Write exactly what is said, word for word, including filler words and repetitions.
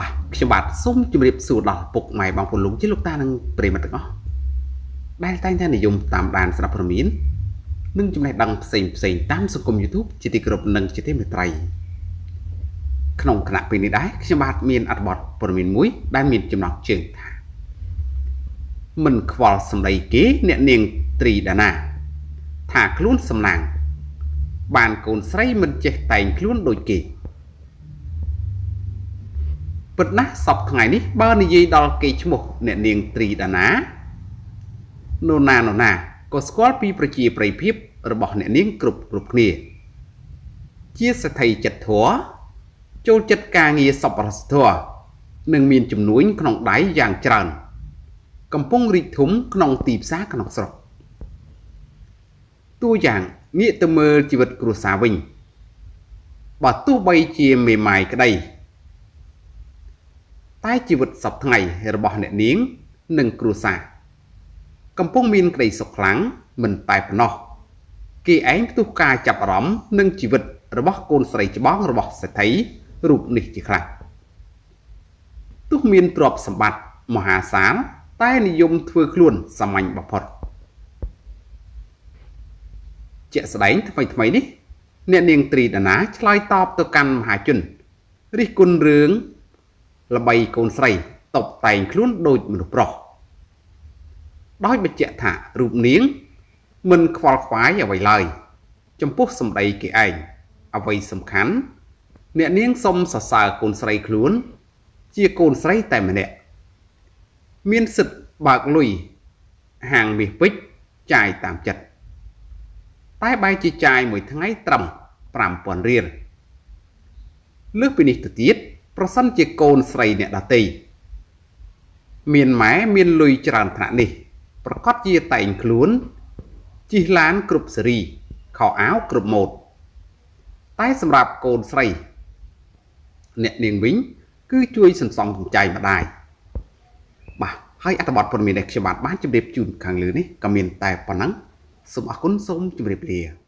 bà khi bạn sống chụp điệp sụt đỏ bục mày bằng phần lúng chứ lúc ta đang bề mặt đó đây tay thay này dùng tạm đàn sập phần miến nâng chúng này đăng xây xây tám số cùng YouTube chỉ thì group nâng chỉ thêm một trai không khả năng này đấy khi bạn miền ăn bọt phần miền muối đang miền chìm nọc trường mình khoa sầm đầy kế nẹn niềng trì đà na thả luôn sầm nàng bàn cồn say mình chạy tay luôn đôi kỳ bật nát sọc ngày ní bao nhiêu gì đó kỳ chung một nẹn niềng trì đà ná nô na nô na có squat piประชี ประพิบ របស់អ្នកនាងគ្រប់គ្រប់គ្នាជាសថីចិត្តធัวចូលចិត្តការងារសប្បុរសធម៌និងមានជំនួយក្នុងដៃយ៉ាងច្រើនកំពុងរីកធំក្នុងទីផ្សារក្នុងស្រុកតួយ៉ាងងាកទៅមើលជីវិតគ្រួសារវិញបើទោះបីជាមេម៉ាយក្តីតែជីវិតសប្តាហ៍ថ្ងៃរបស់អ្នកនាងនិងគ្រួសារកំពុងមានក្តីសុខខ្លាំងមិនតែប៉ុណ្ណោះគេឯងផ្ទុះការចាប់អារម្មណ៍នឹងជីវិតរបស់កូនស្រីច្បងរបស់សេដ្ឋីរូបនេះជាខ្លាំងទោះមានទ្រព្យសម្បត្តិមហាសាលតែនិយមធ្វើខ្លួនសាមញ្ញបំផុតជាក់ស្ដែងថ្មីថ្មីនេះអ្នកនាងត្រីដាណាឆ្លើយតបទៅកាន់មហាជនរិះគន់រឿងល្បីកូនស្រីតបតែងខ្លួនដូចមនុស្សប្រុសដោយបញ្ជាក់ថារូបនាងមិនខ្វល់ខ្វាយអ្វីឡើយចំពោះសម្ដីគេឯងអ្វីសំខាន់អ្នកនាងសុំសរសើរកូនស្រីខ្លួនជាកូនស្រីតែម្នាក់មានសិទ្ធិបើកលុយហាងមាសពេជ្រចាយតាមចិត្តតែបែរជាចាយមួយថ្ងៃត្រឹម ប្រាំពាន់ រៀលលើសពីនេះទៅទៀតប្រសិនជាកូនស្រីអ្នកដទៃមានម៉ែមានលុយច្រើនថ្នាក់នេះប្រកាសជាតែងខ្លួនជិះឡានគ្រប់សេរីខោអាវគ្រប់ម៉ូដតែសម្រាប់កូនស្រីអ្នកនាងវិញគឺជួយសន្សំសំចៃម្ដាយបាទហើយអត្ថបទព័ត៌មានដែលខ្ញុំបានជម្រាបជូនខាងលើនេះក៏មានតែប៉ុណ្ណឹងសូមអរគុណសូមជម្រាបលា